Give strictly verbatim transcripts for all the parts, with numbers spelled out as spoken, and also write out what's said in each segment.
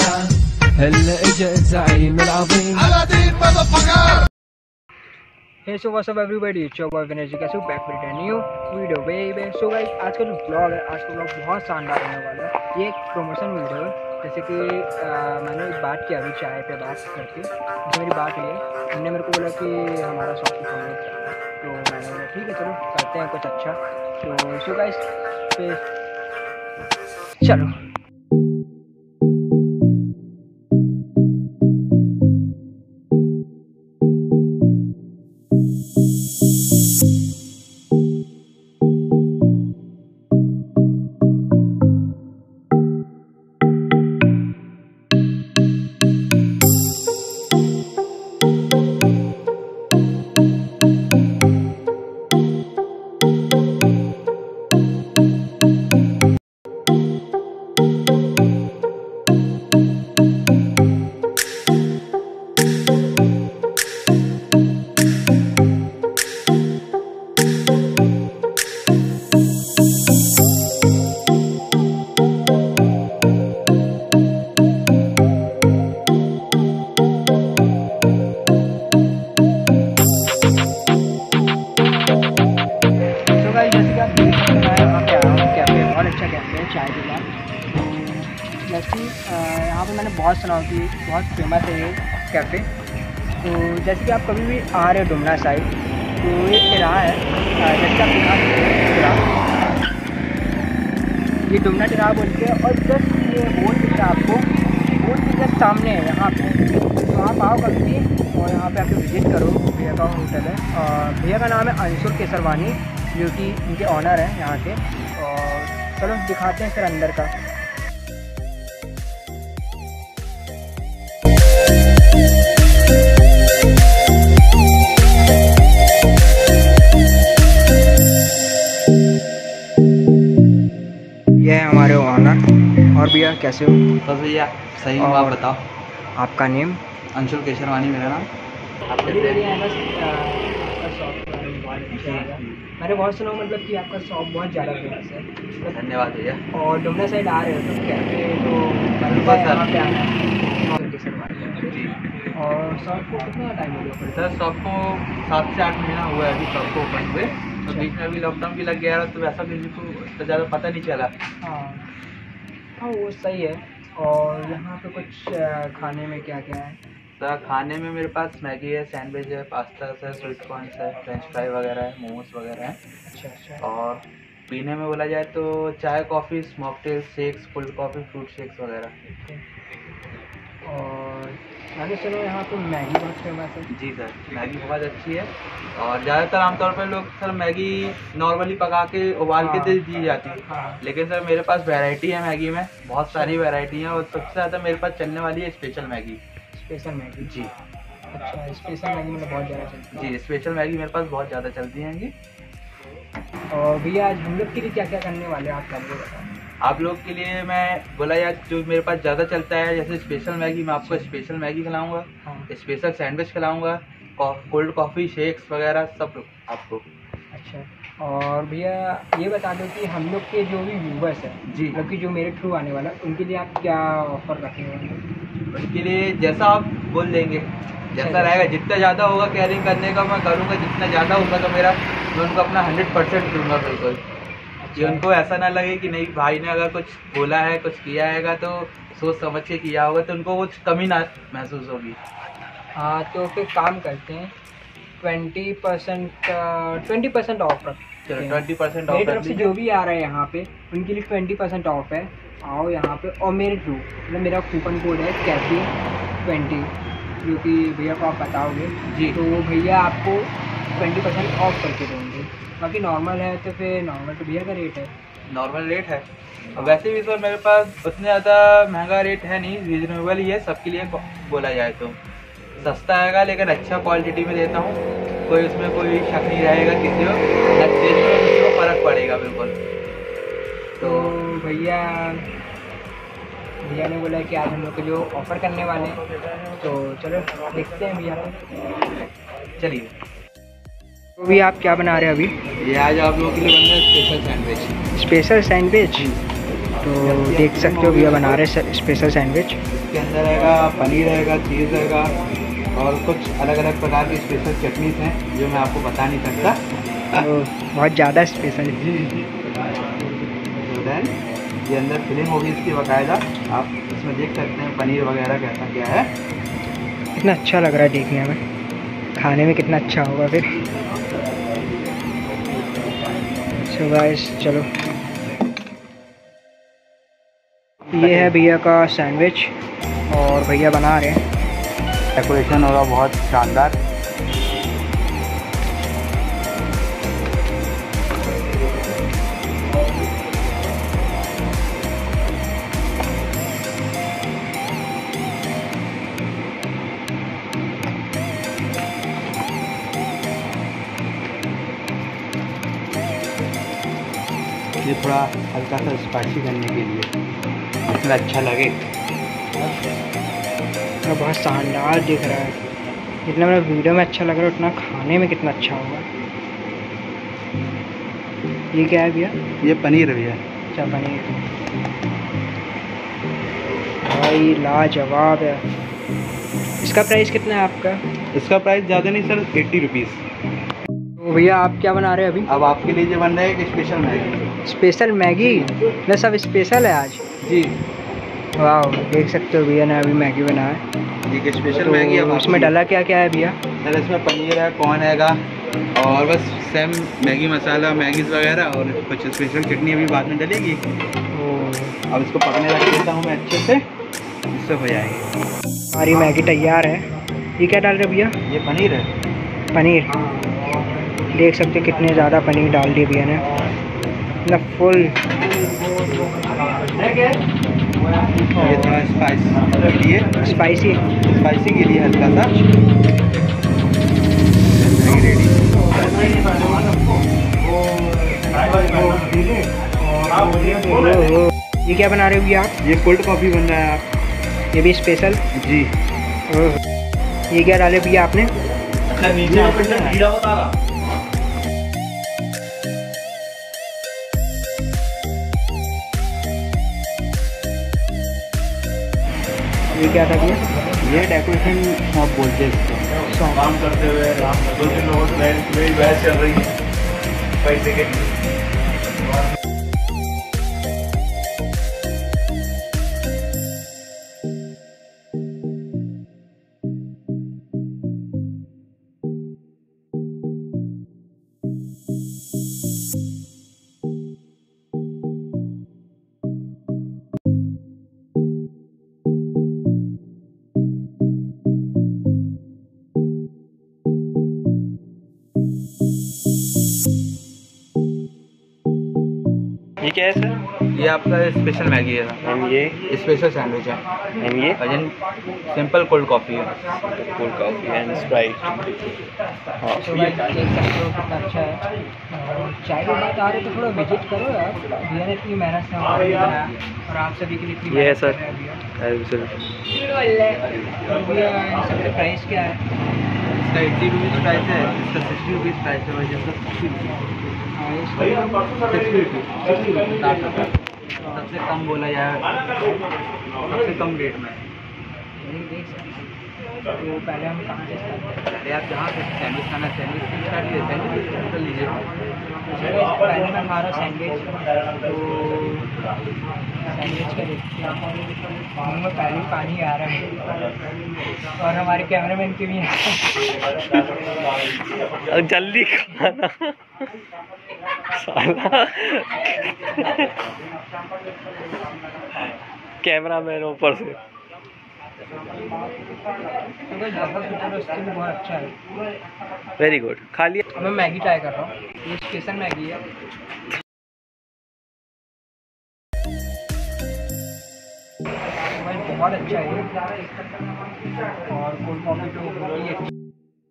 هلا اجا الزعيم العظيم Aladdin motherfucker. Hey, so what's up everybody, it's your boy Vinesh ji कैसे हो back with a new video baby. So guys आज का जो blog है, आज का ब्लॉग बहुत शानदार होने वाला है। ये एक प्रमोशन वीडियो है। जैसे कि आ, मैंने एक बात की अभी चाय पे बात करके, जैसे मेरी बात हुई है, उन्होंने मेरे को बोला कि हमारा शॉप को प्रमोट करना है, तो मैंने बोला ठीक है चलो करते हैं कुछ अच्छा। तो सो गाइस फिर चलो चाय के बाद जैसे यहाँ पे मैंने बहुत सुना कि बहुत फेमस है ये कैफ़े। तो जैसे कि आप कभी भी आ रहे हो डुमना साइड, तो ये तिरा है, जैसे आप दिखा सकते हैं तिरा, ये डुमना तिरा बोलते हैं। और जस्ट ये बोर्ड दिख रहा है आपको, बोर्ड के जस्ट सामने है यहाँ पे। तो आप आओ कभी भी और यहाँ पे आके विज़िट करो। भैया का होटल है और भैया का नाम है अंशुल केसरवानी, जो कि इनके ऑनर हैं यहाँ के। और चलो दिखाते हैं फिर अंदर का। ये है हमारे ऑनर। और भैया कैसे हो? बस भैया सही हूँ, आप बताओ। आपका नेम? अंशुल केसरवानी मेरा नाम। मैंने बहुत सुना मतलब कि आपका शॉप बहुत ज़्यादा फेमस है। धन्यवाद भैया। और डुमना साइड आ रहे हो तो कैफे तो बस यहाँ पे आना है। जी। और शॉप को कितना टाइम हो गया? सर शॉप को सात से आठ महीना हुआ है अभी शॉप को ओपन हुए। तो बीच में अभी लॉकडाउन भी लग गया तो वैसा किसी को तो ज़्यादा पता नहीं चला। हाँ हाँ वो सही है। और यहाँ पे कुछ खाने में क्या क्या है? सर खाने में मेरे पास मैगी है, सैंडविच है, पास्ता है, स्वीट कॉर्न है, फ्रेंच फ्राई वगैरह है, मोमोज वगैरह है। अच्छा अच्छा। और पीने में बोला जाए तो चाय, coffee, mocktail, shakes, cold coffee, fruit shakes वगैरह। और मैंने सुना यहाँ पे मैगी बहुत फेमस है। जी सर, मैगी बहुत अच्छी है। और ज़्यादातर आमतौर पर लोग सर मैगी नॉर्मली पका के उबाल के दे दी जाती है। हाँ। लेकिन सर मेरे पास वैरायटी है मैगी में, बहुत सारी वैरायटी है। और सबसे ज़्यादा मेरे पास चलने वाली है स्पेशल मैगी। Special Maggi? जी। अच्छा, स्पेशल मैगी मतलब बहुत ज़्यादा चलती है? जी, स्पेशल मैगी मेरे पास बहुत ज़्यादा चलती हैं। और भैया आज हम लोग के लिए क्या क्या करने वाले हैं आप पहले बताओ। आप लोग के लिए मैं बोला यार जो मेरे पास ज़्यादा चलता है, जैसे स्पेशल मैगी, मैं आपको स्पेशल मैगी खिलाऊंगा। हाँ। स्पेशल सैंडविच खिलाऊंगा, कोल्ड कॉफ़ी, शेक्स वगैरह सब आपको। अच्छा। और भैया ये बता दो कि हम लोग के जो भी व्यूवर्स हैं जी, मतलब कि जो मेरे थ्रू आने वाला, उनके लिए आप क्या ऑफर रखेंगे? उनके लिए जैसा आप बोल देंगे जैसा रहेगा, जितना ज़्यादा होगा कैरिंग करने का मैं करूँगा, जितना ज़्यादा होगा तो मेरा मैं उनको अपना हंड्रेड परसेंट दूँगा बिल्कुल। कि उनको ऐसा ना लगे कि नहीं भाई ने अगर कुछ बोला है, कुछ किया है तो सोच समझ के किया होगा, तो उनको कुछ कमी ना महसूस होगी। हाँ तो फिर काम करते हैं, twenty percent twenty percent off रखते हैं। ट्वेंटी परसेंट मेरी ऑफ तरफ से जो भी आ रहा है यहाँ पे उनके लिए ट्वेंटी परसेंट ऑफ है। आओ यहाँ पे। और मेरे थ्रू मतलब मेरा कूपन कोड है कैफे ट्वेंटी, जो कि भैया को आप बताओगे जी। तो वो भैया आपको ट्वेंटी परसेंट ऑफ करके देंगे। बाकी नॉर्मल है तो फिर नॉर्मल तो भैया का रेट है, नॉर्मल रेट है। और वैसे भी सर मेरे पास उतने ज़्यादा महंगा रेट है नहीं, रीजनेबल ही है सबके लिए बोला जाए तो। सस्ता आएगा लेकिन अच्छा क्वालिटी में देता हूँ, कोई उसमें कोई शक नहीं रहेगा किसी को, ना टेस्ट में किसी को फ़र्क पड़ेगा बिल्कुल। तो भैया भैया ने बोला कि आज हम लोग को जो ऑफ़र करने वाले हैं, तो चलो देखते हैं भैया को। चलिए। तो भी आप क्या बना रहे हैं अभी? ये आज आप लोगों के लिए बन रहा है स्पेशल सैंडविच। Special sandwich? तो देख सकते हो भैया बना रहे स्पेशल सैंडविच। इसके अंदर रहेगा पनीर रहेगा, चीज़ रहेगा और कुछ अलग अलग प्रकार की स्पेशल चटनीज हैं जो मैं आपको बता नहीं सकता। तो बहुत ज़्यादा स्पेशल जी जी। तो देन ये अंदर फिलिंग होगी इसकी बाकायदा, आप इसमें देख सकते हैं पनीर वगैरह कैसा क्या है। कितना अच्छा लग रहा है देखने में, खाने में कितना अच्छा होगा फिर। सो गाइस चलो, ये है भैया का सैंडविच और भैया बना रहे हैं। डेकोरेशन होगा बहुत शानदार। ये थोड़ा हल्का सा स्पाइसी करने के लिए इतना अच्छा लगे। तो बहुत शानदार दिख रहा है, जितना मेरा वीडियो में अच्छा लग रहा है उतना खाने में कितना अच्छा होगा। ये क्या है भैया? ये पनीर है भैया। अच्छा पनीर, भाई लाजवाब है। इसका प्राइस कितना है आपका? इसका प्राइस ज़्यादा नहीं सर, एट्टी रुपीज़। तो भैया आप क्या बना रहे हैं अभी? अब आपके लिए जो बन रहा है एक स्पेशल मैगी। Special Maggi? ना सब स्पेशल है आज। जी वाह, देख सकते हो भैया ने अभी मैगी बनाया है। ये स्पेशल तो मैगी। अब उसमें डाला क्या क्या है भैया? सर इसमें पनीर है, कॉर्न हैगा और बस सेम मैगी मसाला मैगीज वगैरह और कुछ स्पेशल चटनी अभी बाद में डलेगी। तो अब इसको पकने रख देता हूँ मैं अच्छे से, इससे हो जाएगी। हमारी मैगी तैयार है। ये क्या डाल रहे भैया? ये पनीर है। पनीर देख सकते हो कितने ज़्यादा पनीर डाल दिए भैया ने, ना फुल। ये थोड़ा स्पाइस के लिए, स्पाइसी स्पाइसी के लिए हल्का सा रेडी। ये क्या बना रहे हो भैया आप? ये कोल्ड कॉफ़ी बन रहा है आप। ये भी स्पेशल? जी। ये क्या डाले भैया आपने? ये क्या था भैया? ये डेकोरेशन शॉप बोलते हैं इसको। काम करते हुए दो तीन लोगों से मेरी बहस चल रही है पैसे के लिए। ये क्या है सर? ये आपका स्पेशल मैगी है एंड ये स्पेशल सैंडविच है। एंड ये अजन सिंपल कोल्ड कॉफ़ी है। Cold coffee and Sprite. हाँ तो भाई देख सकते हो कितना अच्छा है। और चाय की बात आ रही तो थोड़ा विजिट करो यार, भैया ने इतनी मेहनत से हमारे लिए बनाया और आप सभी के लिए इतनी ये है मेहनत सर। कर रहे हैं भैया। एब्सोल्युटली। और भैया इन सबके प्राइस क्या है? इसका एट्टी रुपीज़ प्राइस है, इसका सिक्सटी रुपीज़ प्राइस है वजह से सिक्सटी रुपीज़ सबसे कम बोला जाए, सबसे कम रेट में। देख सकते हो। तो पहले हम कहाँ से स्टार्ट करें? अरे आप जहाँ से सैंडविच खाना सैंडविच से स्टार्ट कीजिए, सैंडविच कर लीजिए। पहले मैं खा रहा हूँ सैंडविच, तो सैंडविच का देखते हैं। मुँह में पहले ही पानी आ रहा है और हमारे कैमरामैन के भी जल्दी खाना साला कैमरा मैन ऊपर से। बहुत अच्छा है। Very good. खा लिया। अब मैं मैगी ट्राई कर रहा हूँ। ये स्पेशल मैगी है। भाई बहुत अच्छा है और कोल्ड कॉफ़ी तो बहुत ही अच्छी।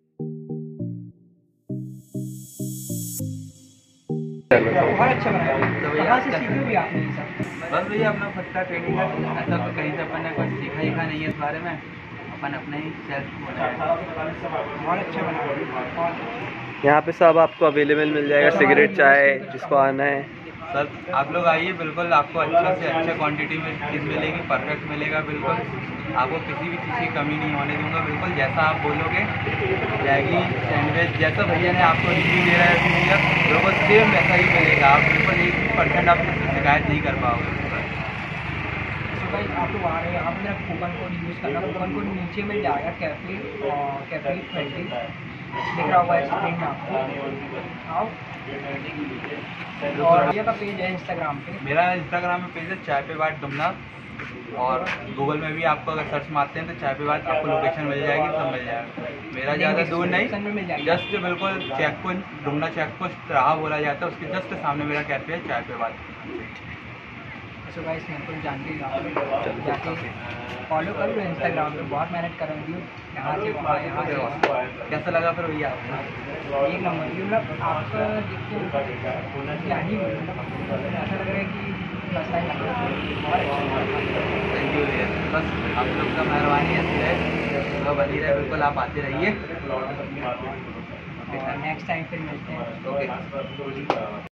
बहुत अच्छा बनाया। तो भैया कहाँ से सीखी हुई आपने ये सब? बस भैया अपना खुद का ट्रेनिंग है, ऐसा तो कहीं से अपन ने कुछ सीखा ही नहीं है इस बारे में, अपन अपने ही सेल्फ बनाया। बहुत अच्छा बनाया। यहाँ पे सब आपको अवेलेबल मिल जाएगा, सिगरेट चाय जिसको आना है। सर आप लोग आइए, बिल्कुल आपको अच्छे से अच्छे क्वांटिटी में चीज़ मिलेगी, परफेक्ट मिलेगा, बिल्कुल आपको किसी भी चीज़ की कमी नहीं होने दूंगा। बिल्कुल जैसा आप बोलोगे मैगी सैंडविच जैसा भैया ने आपको रिव्यू दे रहा है भैया, बिल्कुल सेम वैसा ही मिलेगा। आप बिल्कुल एक परसेंट आप इससे शिकायत नहीं कर पाओगे। तो भाई आप लोग आ रहे हैं, यहाँ पे मेरा कूपन कोड यूज़ करना, कूपन कोड नीचे मिल जाएगा, कैफे कैफे ट्वेंटी दिख रहा होगा स्क्रीन में आपको। आओ, और भैया का पेज है इंस्टाग्राम पे, मेरा इंस्टाग्राम में पेज है चाय पे बात डुमना, और गूगल में भी आपको अगर सर्च मारते हैं तो चाय पे बात आपको लोकेशन मिल जाएगी, सब मिल जाएगा। मेरा ज़्यादा दूर नहीं, जस्ट बिल्कुल check post Dumna check post रहा बोला जाता है, उसके जस्ट सामने मेरा कैफे है चाय पे बात। तो भाई मेरे को जानते ही जाके फॉलो कर लो इंस्टाग्राम पे, बहुत मेहनत कर रही हूँ यहाँ से वहाँ यहाँ से वहाँ। कैसा लगा फिर भैया? एक नंबर, मतलब आपका देखते क्या ही मतलब ऐसा लग रहा है कि फर्स्ट टाइम लग रहा है, बहुत अच्छा। थैंक यू भैया, बस आप लोग का मेहरबानी है, तो बनी रहे, बिल्कुल आप आते रहिए। नेक्स्ट टाइम फिर मिलते हैं। ओके।